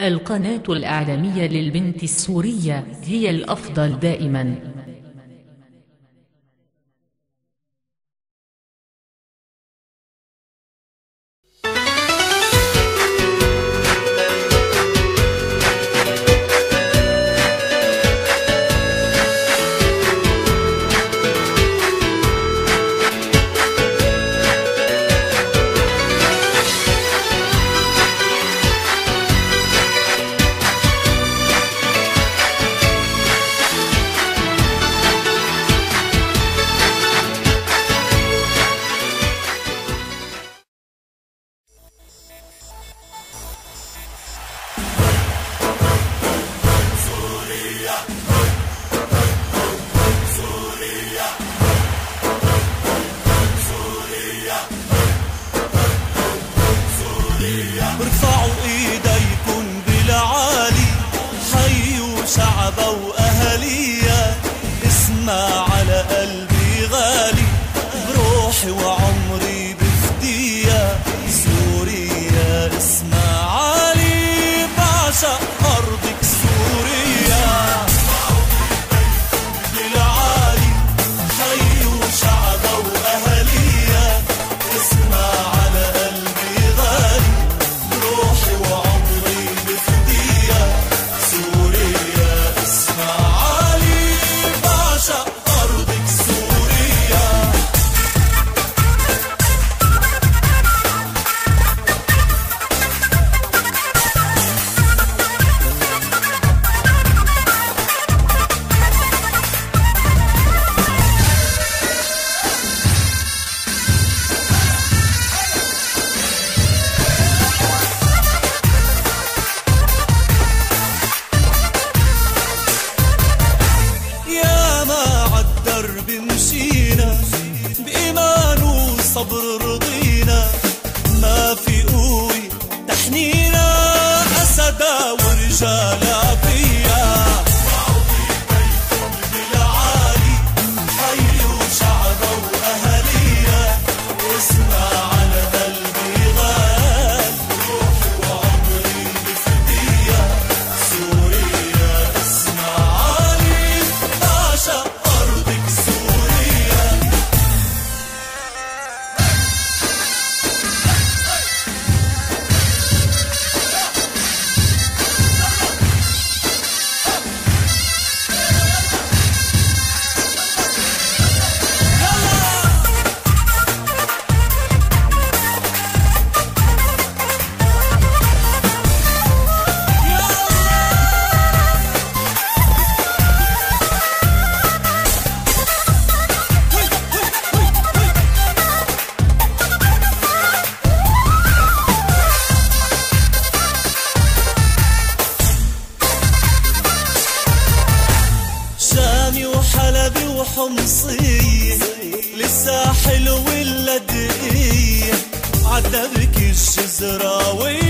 القناة الإعلامية للبنت السورية هي الأفضل دائما. ارفعوا ايديكم بالعالي، حيوا شعبا واهاليا، اسمع على قلبي غالي، بروحي وعمري بفديها. سوريا اسمع علي، بعشق ارضك سوريا. بالعالي حيوا شعبا واهاليا، اسمع على قلبي غالي، بروحي وعمري بفديها. سوريا اسمع علي، بعشق أرضك سوريا. مشينا بإيمان وصبر رضينا، ما في قوي تحنينا، أسدا ورجالا فيا. بالعالي حيوا شعبا وأهاليا، اسمع على قلبي غال، روحي وعمري بفديها. سوريا اسمع علي، بعشق أرضك سوريا. شامي وحلبي وحمصية، للساحل واللدقية، عالدرك الشزراوية.